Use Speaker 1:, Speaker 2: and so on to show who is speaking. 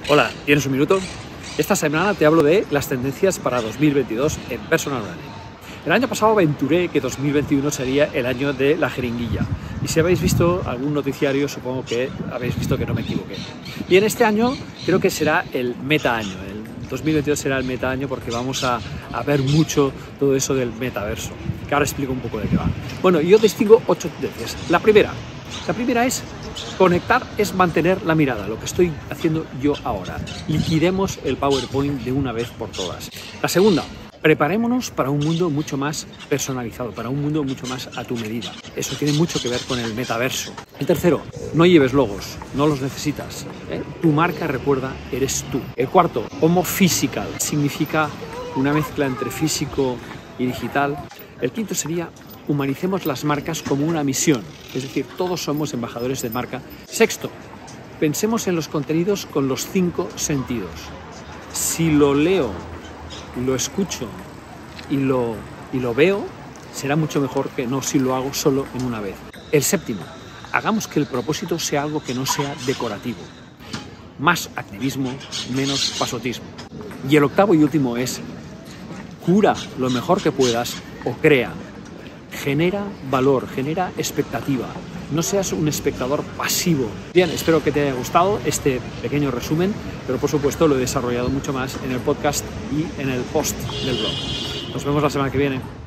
Speaker 1: Hola, ¿tienes un minuto? Esta semana te hablo de las tendencias para 2022 en personal branding. El año pasado aventuré que 2021 sería el año de la jeringuilla. Y si habéis visto algún noticiario, supongo que habéis visto que no me equivoqué. Y en este año creo que será el meta año. El 2022 será el meta año porque vamos a ver mucho todo eso del metaverso, que ahora explico un poco de qué va. Bueno, yo distingo 8 tendencias. La primera es conectar, es mantener la mirada, lo que estoy haciendo yo ahora. Liquidemos el PowerPoint de una vez por todas. La segunda, preparémonos para un mundo mucho más personalizado, para un mundo mucho más a tu medida. Eso tiene mucho que ver con el metaverso. El tercero, no lleves logos, no los necesitas. Tu marca, recuerda, eres tú. El cuarto, homo physical, significa una mezcla entre físico y digital. El quinto sería humanicemos las marcas como una misión, es decir, todos somos embajadores de marca. Sexto, pensemos en los contenidos con los 5 sentidos. Si lo leo, lo escucho y lo veo, será mucho mejor que no si lo hago solo en una vez. El séptimo, hagamos que el propósito sea algo que no sea decorativo. Más activismo, menos pasotismo. Y el octavo y último es, cura lo mejor que puedas o crea. Genera valor, genera expectativa. No seas un espectador pasivo. Bien, espero que te haya gustado este pequeño resumen, pero por supuesto lo he desarrollado mucho más en el podcast y en el post del blog. Nos vemos la semana que viene.